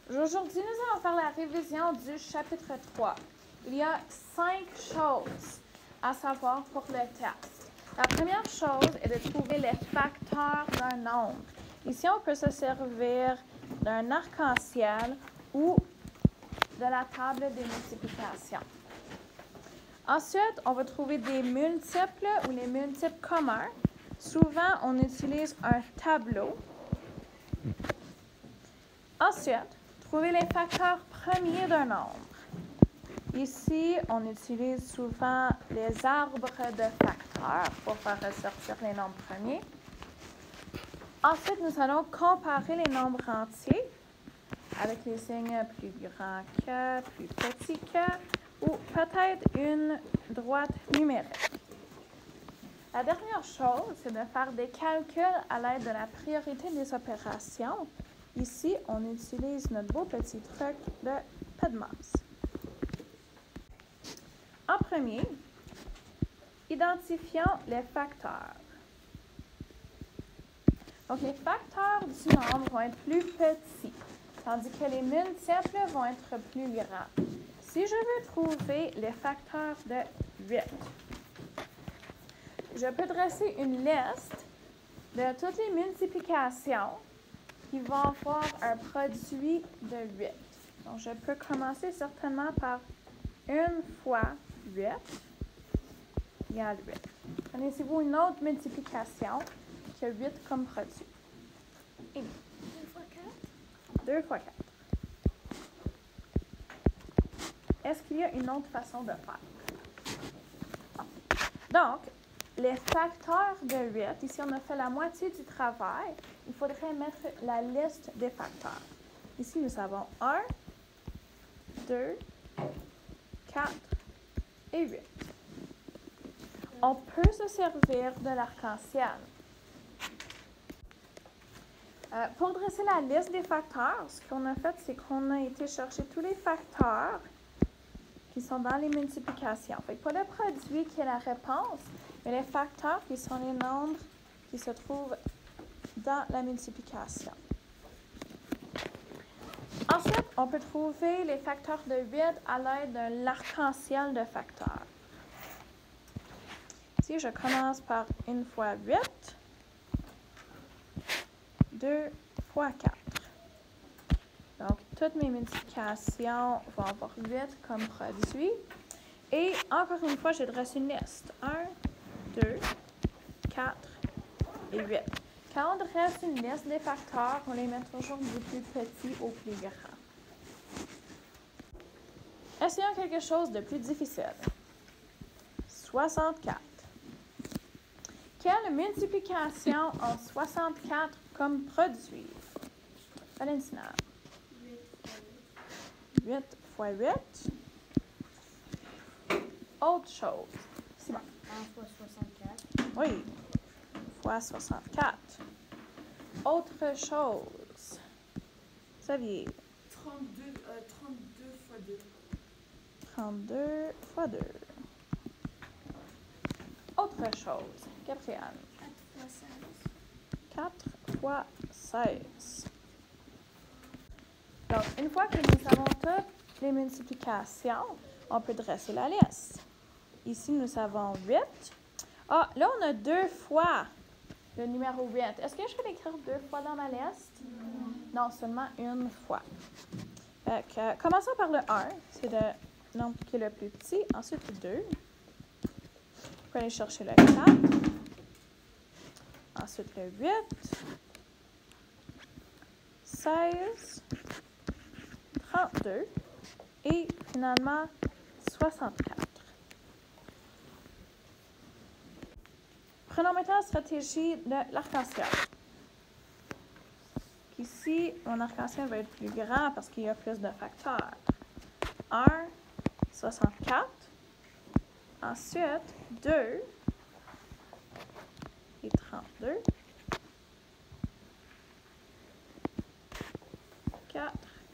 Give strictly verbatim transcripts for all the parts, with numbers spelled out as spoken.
Aujourd'hui, nous allons faire la révision du chapitre trois. Il y a cinq choses à savoir pour le test. La première chose est de trouver les facteurs d'un nombre. Ici, on peut se servir d'un arc-en-ciel ou de la table des multiplications. Ensuite, on va trouver des multiples ou les multiples communs. Souvent, on utilise un tableau. Ensuite, trouver les facteurs premiers d'un nombre. Ici, on utilise souvent les arbres de facteurs pour faire ressortir les nombres premiers. Ensuite, nous allons comparer les nombres entiers avec les signes plus grands que, plus petits que, ou peut-être une droite numérique. La dernière chose, c'est de faire des calculs à l'aide de la priorité des opérations. Ici, on utilise notre beau petit truc de PEDMAS. En premier, identifions les facteurs. Donc, les facteurs du nombre vont être plus petits, tandis que les multiples vont être plus grands. Si je veux trouver les facteurs de huit, je peux dresser une liste de toutes les multiplications qui vont avoir un produit de huit. Donc, je peux commencer certainement par une fois huit égale huit. Connaissez-vous une autre multiplication qui a huit comme produit? Et deux fois quatre. deux fois quatre. Est-ce qu'il y a une autre façon de faire? Bon. Donc, les facteurs de huit, ici on a fait la moitié du travail, il faudrait mettre la liste des facteurs. Ici nous avons un, deux, quatre et huit. On peut se servir de l'arc-en-ciel. Euh, pour dresser la liste des facteurs, ce qu'on a fait, c'est qu'on a été chercher tous les facteurs qui sont dans les multiplications. Fait que pas le produit qui est la réponse, mais les facteurs qui sont les nombres qui se trouvent dans la multiplication. Ensuite, on peut trouver les facteurs de huit à l'aide de l'arc-en-ciel de facteurs. Ici, je commence par une fois huit, deux fois quatre. Donc, toutes mes multiplications vont avoir huit comme produit. Et encore une fois, je dresse une liste. un, deux, quatre et huit. Quand on dresse une liste des facteurs, on les met toujours du plus petit au plus grand. Essayons quelque chose de plus difficile. soixante-quatre. Quelle multiplication a soixante-quatre comme produit? Valentina. huit fois huit. Autre chose. Simon. un fois soixante-quatre. Oui. Fois soixante-quatre. Autre chose. Xavier. trente-deux, euh, trente-deux fois deux. trente-deux fois deux. Autre chose. Gabrielle. quatre fois seize. quatre fois seize. Donc, une fois que nous avons toutes les multiplications, on peut dresser la liste. Ici, nous avons huit. Ah, là, on a deux fois le numéro huit. Est-ce que je peux l'écrire deux fois dans ma liste? Non. Non, seulement une fois. Fait que, euh, commençons par le un. C'est le nombre qui est le plus petit. Ensuite, le deux. On peut aller chercher le quatre. Ensuite, le huit. seize. trente-deux. Et finalement, soixante-quatre. Prenons maintenant la stratégie de l'arc-en-ciel. Ici, mon arc-en-ciel va être plus grand parce qu'il y a plus de facteurs. un, soixante-quatre. Ensuite, deux et trente-deux. quatre.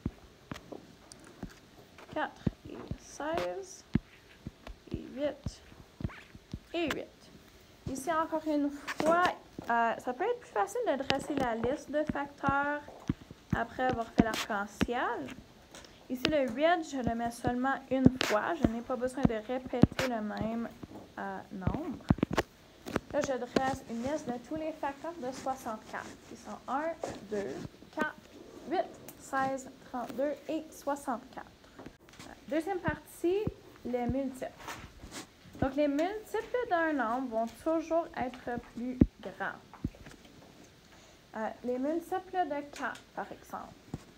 quatre et seize. Et huit. Et huit. Ici, encore une fois, euh, ça peut être plus facile de dresser la liste de facteurs après avoir fait l'arc-en-ciel. Ici, le huit, je le mets seulement une fois. Je n'ai pas besoin de répéter le même euh, nombre. Là, je dresse une liste de tous les facteurs de soixante-quatre, qui sont un, deux, quatre, huit, seize, trente-deux et soixante-quatre. Deuxième partie, les multiples. Donc, les multiples d'un nombre vont toujours être plus grands. Euh, les multiples de quatre, par exemple.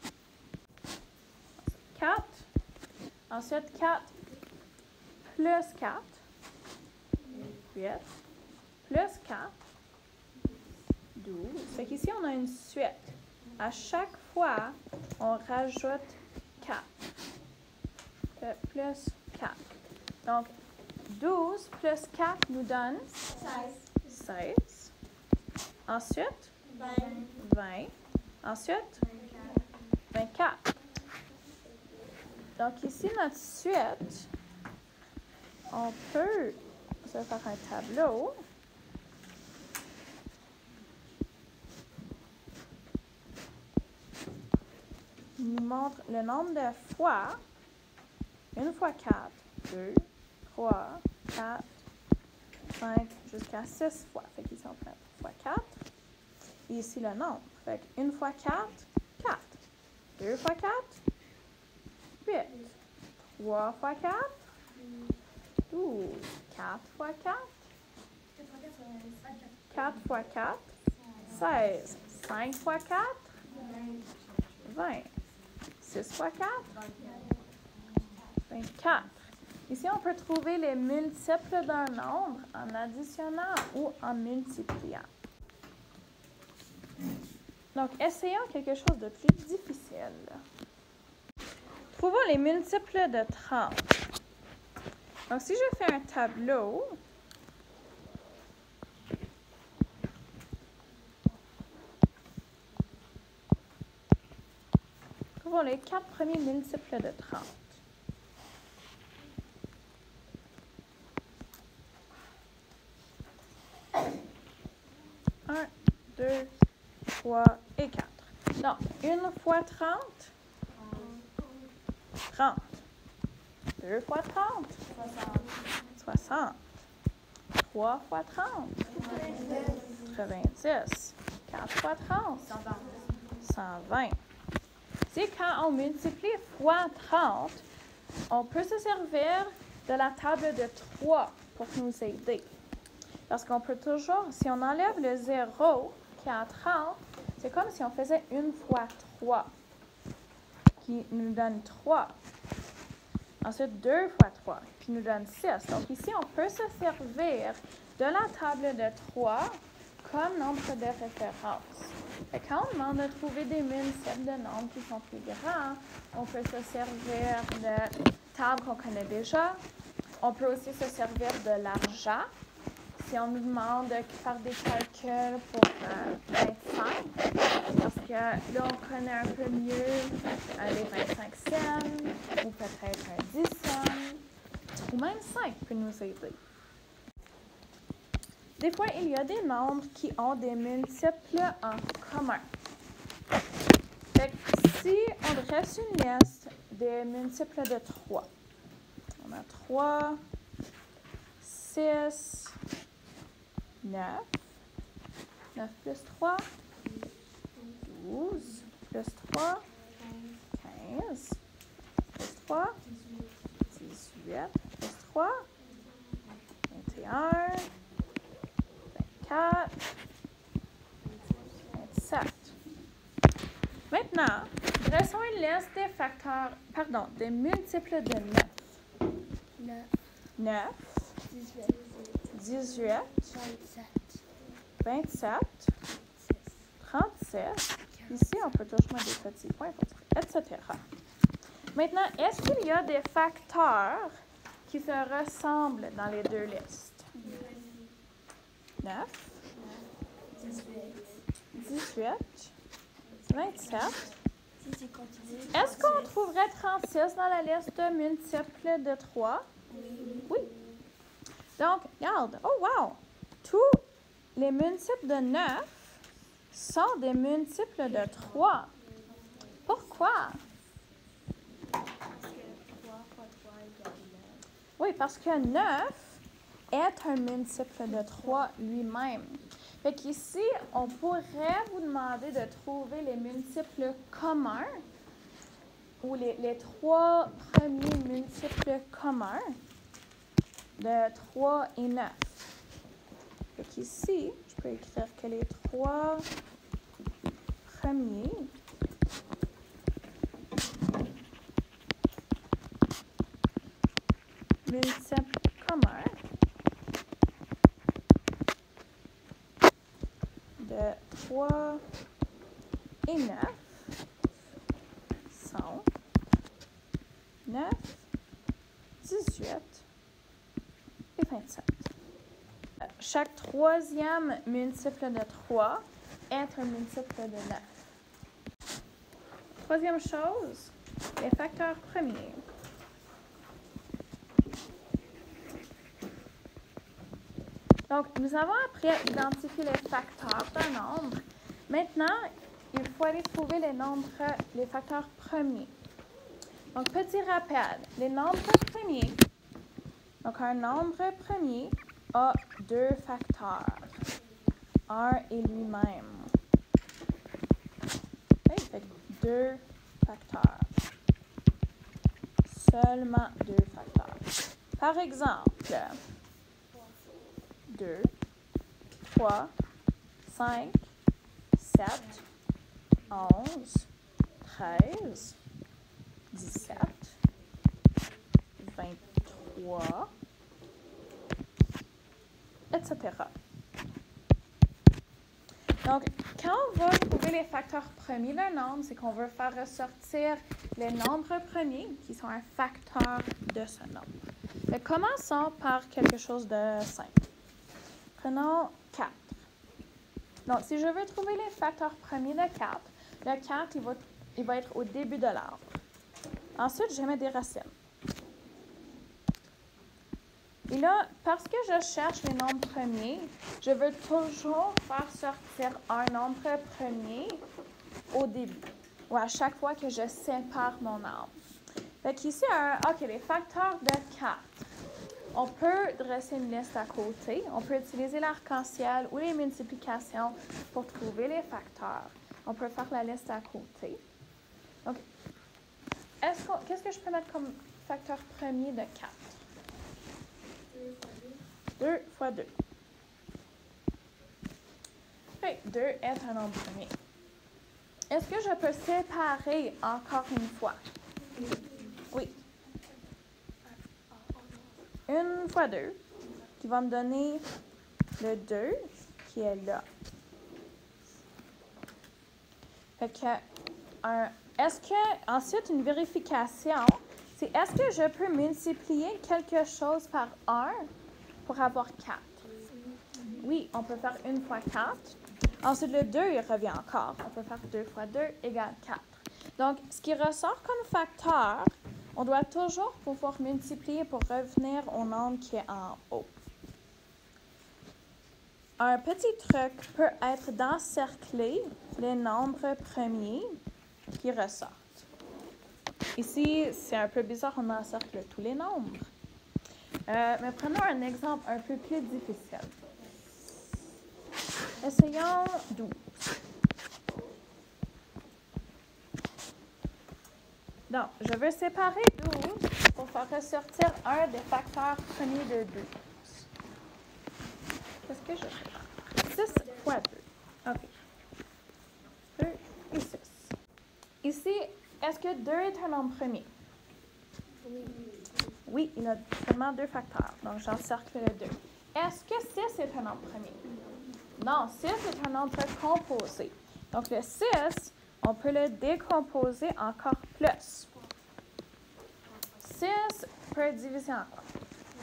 quatre. Ensuite, quatre plus quatre. huit. Plus quatre. douze. Fait qu'ici, on a une suite. À chaque fois, on rajoute quatre. Euh, plus quatre. Donc, douze plus quatre nous donne seize. seize. Ensuite, vingt. vingt. Ensuite, vingt-quatre. Donc, ici, notre suite, on peut se faire un tableau. Il nous montre le nombre de fois. une fois quatre, deux, trois, quatre, cinq, jusqu'à six fois. Fait qu'ici, on prend fois quatre. Et ici, le nombre. Fait que une fois quatre, quatre. deux fois quatre, huit. trois fois quatre, douze. quatre fois quatre, quatre fois quatre, seize. cinq fois quatre, vingt. six fois quatre, vingt-quatre. Ici, on peut trouver les multiples d'un nombre en additionnant ou en multipliant. Donc, essayons quelque chose de plus difficile. Trouvons les multiples de trente. Donc, si je fais un tableau, trouvons les quatre premiers multiples de trente. un, deux, trois et quatre. Donc, une fois trente, trente. deux fois trente, soixante. trois fois trente, quatre-vingt-dix. quatre fois trente, cent vingt. C'est quand on multiplie fois trente, on peut se servir de la table de trois pour nous aider. Parce qu'on peut toujours, si on enlève le zéro qui est à trente, c'est comme si on faisait une fois trois, qui nous donne trois. Ensuite, deux fois trois, qui nous donne six. Donc ici, on peut se servir de la table de trois comme nombre de référence. Et quand on demande de trouver des multiples de nombres qui sont plus grands, on peut se servir de tables qu'on connaît déjà. On peut aussi se servir de l'argent. Si on nous demande de faire des calculs pour euh, vingt-cinq, parce que là, on connaît un peu mieux euh, les vingt-cinq cents, ou peut-être un dix cents, ou même cinq peut nous aider. Des fois, il y a des nombres qui ont des multiples en commun. Fait que si on dresse une liste des multiples de trois, on a trois, six, neuf. neuf plus trois, douze. Plus trois, quinze. Plus trois, dix-huit. Plus trois, vingt et un. vingt-quatre. vingt-sept. Maintenant, dressons une liste des facteurs, pardon, des multiples de neuf. neuf. neuf. dix-huit. dix-huit. vingt-sept. vingt-sept. trente-six. Ici, on peut toujours mettre des petits points, et cetera. Maintenant, est-ce qu'il y a des facteurs qui se ressemblent dans les deux listes? neuf. dix-huit. vingt-sept. Est-ce qu'on trouverait trente-six dans la liste de multiples de trois? Oui. Donc, regarde. Oh, wow! Tous les multiples de neuf sont des multiples de trois. Pourquoi? Parce que trois fois trois égale neuf. Oui, parce que neuf est un multiple de trois lui-même. Fait qu'ici, on pourrait vous demander de trouver les multiples communs ou les, les trois premiers multiples communs de trois et neuf. Fait qu'ici, je peux écrire que les trois premiers multiples communs de trois et neuf sont neuf, dix-huit et vingt-sept. Chaque troisième multiple de trois est un multiple de neuf. Troisième chose, les facteurs premiers. Donc, nous avons appris à identifier les facteurs d'un nombre. Maintenant, il faut aller trouver les nombres, les facteurs premiers. Donc, petit rappel, les nombres premiers. Donc, un nombre premier a deux facteurs, un et lui-même. Okay, fait deux facteurs. Seulement deux facteurs. Par exemple, deux, trois, cinq, sept, onze, treize, dix-sept, vingt-trois, et cetera. Donc, quand on va trouver les facteurs premiers d'un nombre, c'est qu'on veut faire ressortir les nombres premiers qui sont un facteur de ce nombre. Mais commençons par quelque chose de simple. Prenons quatre. Donc, si je veux trouver les facteurs premiers de quatre, le quatre, il va, il va être au début de l'arbre. Ensuite, je vais mettre des racines. Et là, parce que je cherche les nombres premiers, je veux toujours faire sortir un nombre premier au début, ou à chaque fois que je sépare mon arbre. Fait qu'ici, un, OK, les facteurs de quatre. On peut dresser une liste à côté. On peut utiliser l'arc-en-ciel ou les multiplications pour trouver les facteurs. On peut faire la liste à côté. Donc, est-ce qu'on, qu'est-ce que je peux mettre comme facteur premier de quatre? deux fois deux. Oui, deux est un nombre premier. Est-ce que je peux séparer encore une fois? Oui. Une fois deux, qui va me donner le deux qui est là. Fait que, un, est-ce que, ensuite, une vérification, c'est est-ce que je peux multiplier quelque chose par un pour avoir quatre? Oui, on peut faire une fois quatre. Ensuite, le deux, il revient encore. On peut faire deux fois deux égale quatre. Donc, ce qui ressort comme facteur, on doit toujours pouvoir multiplier pour revenir au nombre qui est en haut. Un petit truc peut être d'encercler les nombres premiers qui ressortent. Ici, c'est un peu bizarre, on encercle tous les nombres. Euh, mais prenons un exemple un peu plus difficile. Essayons douze. Donc, je veux séparer douze pour faire ressortir un des facteurs premiers de douze. Qu'est-ce que je fais? six fois deux. OK. deux et six. Ici, est-ce que deux est un nombre premier? Oui. Oui, il a seulement deux facteurs. Donc, j'encercle le deux. Est-ce que six est un nombre premier? Non, six est un nombre composé. Donc, le six, on peut le décomposer encore plus. six peut être divisé en quoi?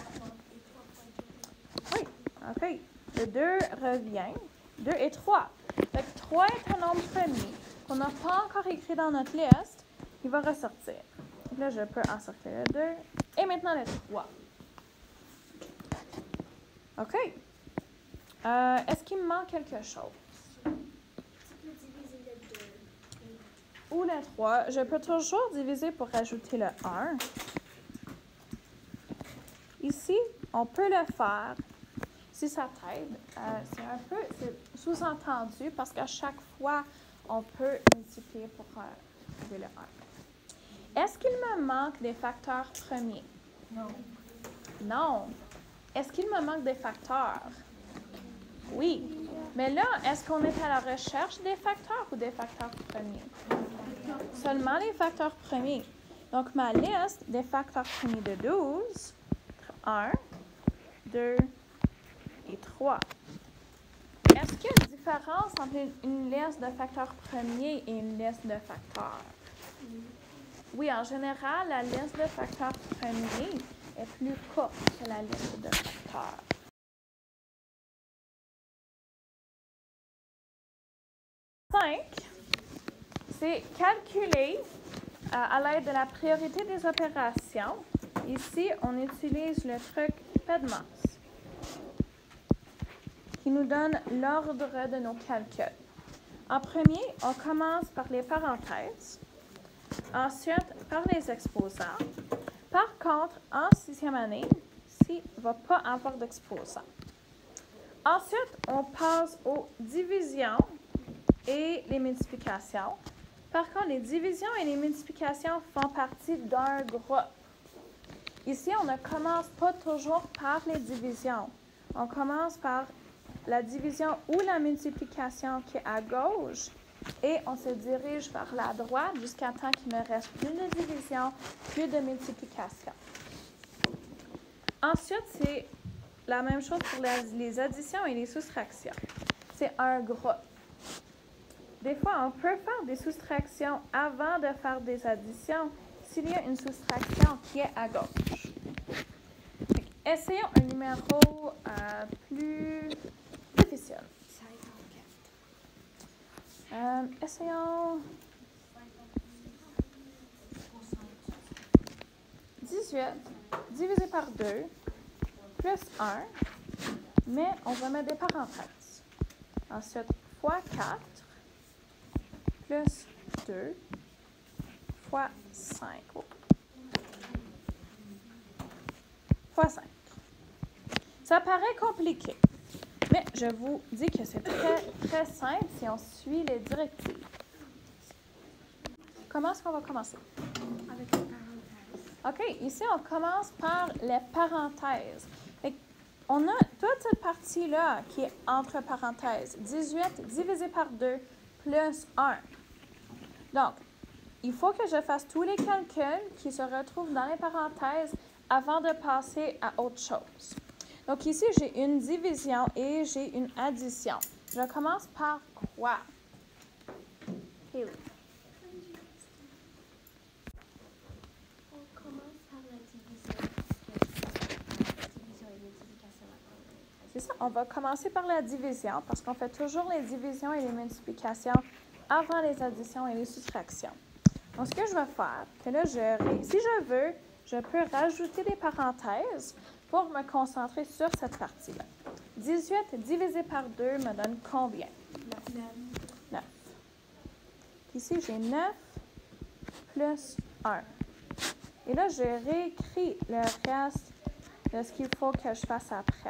Oui, OK. Le deux revient. deux et trois. Fait que trois est un nombre premier qu'on n'a pas encore écrit dans notre liste. Il va ressortir. Donc là, je peux encercler le deux. Et maintenant, le trois. OK. Euh, est-ce qu'il me manque quelque chose? Tu peux diviser le deux. ou le trois, je peux toujours diviser pour ajouter le un. Ici, on peut le faire. Si ça t'aide, euh, c'est un peu sous-entendu parce qu'à chaque fois, on peut multiplier pour euh, trouver le un. Est-ce qu'il me manque des facteurs premiers? Non. Non. Est-ce qu'il me manque des facteurs? Oui. Mais là, est-ce qu'on est à la recherche des facteurs ou des facteurs premiers? Seulement les facteurs premiers. Donc, ma liste des facteurs premiers de douze, un, deux et trois. Est-ce qu'il y a une différence entre une, une liste de facteurs premiers et une liste de facteurs? Oui, en général, la liste de facteurs premiers est plus courte que la liste de facteurs. cinq, c'est calculer euh, à l'aide de la priorité des opérations. Ici, on utilise le truc PEDMAS qui nous donne l'ordre de nos calculs. En premier, on commence par les parenthèses, ensuite par les exposants. Par contre, en sixième année, ici, il ne va pas avoir d'exposants. Ensuite, on passe aux divisions et les multiplications. Par contre, les divisions et les multiplications font partie d'un groupe. Ici, on ne commence pas toujours par les divisions. On commence par la division ou la multiplication qui est à gauche et on se dirige vers la droite jusqu'à temps qu'il ne reste plus de division, plus de multiplication. Ensuite, c'est la même chose pour les additions et les soustractions. C'est un groupe. Des fois, on peut faire des soustractions avant de faire des additions s'il y a une soustraction qui est à gauche. Donc, essayons un numéro euh, plus difficile. Euh, essayons dix-huit divisé par deux plus un, mais on va mettre des parenthèses. Ensuite, fois quatre plus deux fois cinq. Oh. Fois cinq. Ça paraît compliqué, mais je vous dis que c'est très, très simple si on suit les directives. Comment est-ce qu'on va commencer? Avec les parenthèses. OK, ici, on commence par les parenthèses. Fait on a toute cette partie-là qui est entre parenthèses. dix-huit divisé par deux plus un. Donc, il faut que je fasse tous les calculs qui se retrouvent dans les parenthèses avant de passer à autre chose. Donc ici, j'ai une division et j'ai une addition. Je commence par quoi? Haley. On commence par la division. La division et multiplication après. C'est ça, on va commencer par la division parce qu'on fait toujours les divisions et les multiplications avant les additions et les soustractions. Donc, ce que je vais faire, que là, je, si je veux, je peux rajouter des parenthèses pour me concentrer sur cette partie-là. dix-huit divisé par deux me donne combien? neuf. Ici, j'ai neuf plus un. Et là, je réécris le reste de ce qu'il faut que je fasse après.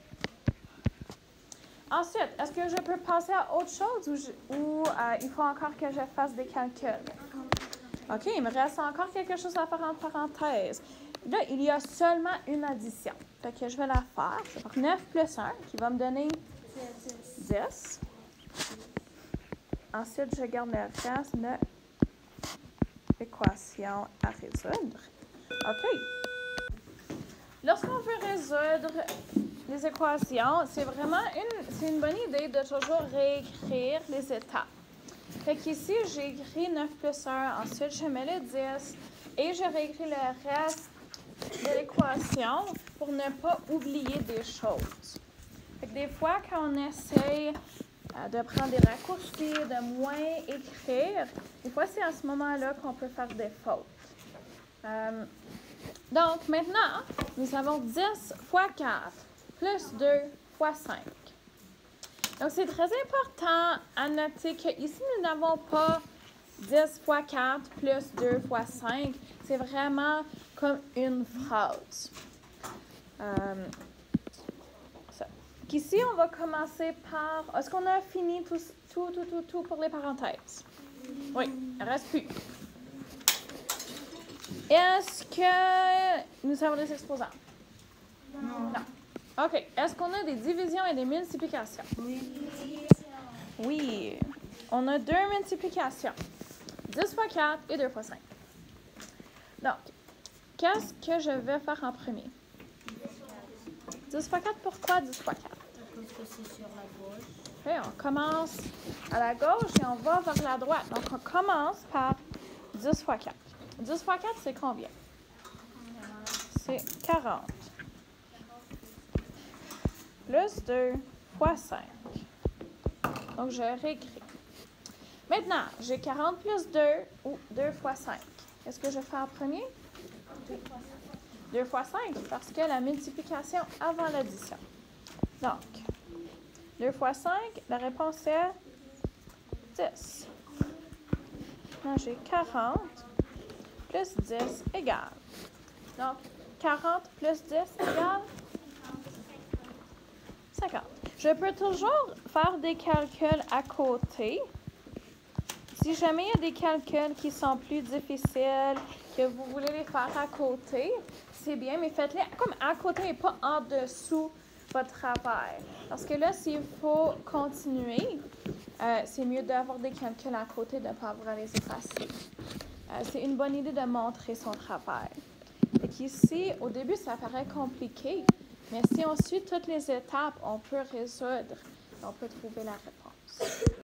Ensuite, est-ce que je peux passer à autre chose ou, je, ou euh, il faut encore que je fasse des calculs? OK, il me reste encore quelque chose à faire en parenthèse. Là, il y a seulement une addition. Fait que je vais la faire. Je vais faire neuf plus un qui va me donner dix. Ensuite, je garde le reste de l'équation à résoudre. OK. Lorsqu'on veut résoudre les équations, c'est vraiment une, c'est une bonne idée de toujours réécrire les étapes. Fait qu'ici, j'ai écrit neuf plus un, ensuite je mets le dix et je réécris le reste de l'équation pour ne pas oublier des choses. Fait que des fois, quand on essaye euh, de prendre des raccourcis, de moins écrire, des fois, c'est à ce moment-là qu'on peut faire des fautes. Euh, donc, maintenant, nous avons dix fois quatre plus deux fois cinq. Donc, c'est très important à noter qu'ici, nous n'avons pas dix fois quatre plus deux fois cinq, c'est vraiment comme une phrase. Euh, ça. Ici, on va commencer par... Est-ce qu'on a fini tout, tout, tout, tout, tout pour les parenthèses? Oui, il ne reste plus. Est-ce que nous avons des exposants? Non. Non. OK. Est-ce qu'on a des divisions et des multiplications? Oui. Oui. On a deux multiplications. dix fois quatre et deux fois cinq. Donc, qu'est-ce que je vais faire en premier? dix fois quatre, pourquoi dix fois quatre? Parce que c'est sur la gauche. OK, on commence à la gauche et on va vers la droite. Donc, on commence par dix fois quatre. dix fois quatre, c'est combien? C'est quarante. Plus deux fois cinq. Donc, je réécris. Maintenant, j'ai quarante plus deux ou deux fois cinq. Qu'est-ce que je fais en premier? deux fois cinq, parce que la multiplication avant l'addition. Donc, deux fois cinq, la réponse est dix. Maintenant, j'ai quarante plus dix égale. Donc, quarante plus dix égale cinquante. Je peux toujours faire des calculs à côté. Si jamais il y a des calculs qui sont plus difficiles, que vous voulez les faire à côté, c'est bien, mais faites-les comme à côté et pas en dessous votre travail. Parce que là, s'il faut continuer, euh, c'est mieux d'avoir des calculs à côté, de ne pas avoir à les effacer. Euh, c'est une bonne idée de montrer son travail. Et qu'ici, au début, ça paraît compliqué, mais si on suit toutes les étapes, on peut résoudre, on peut trouver la réponse.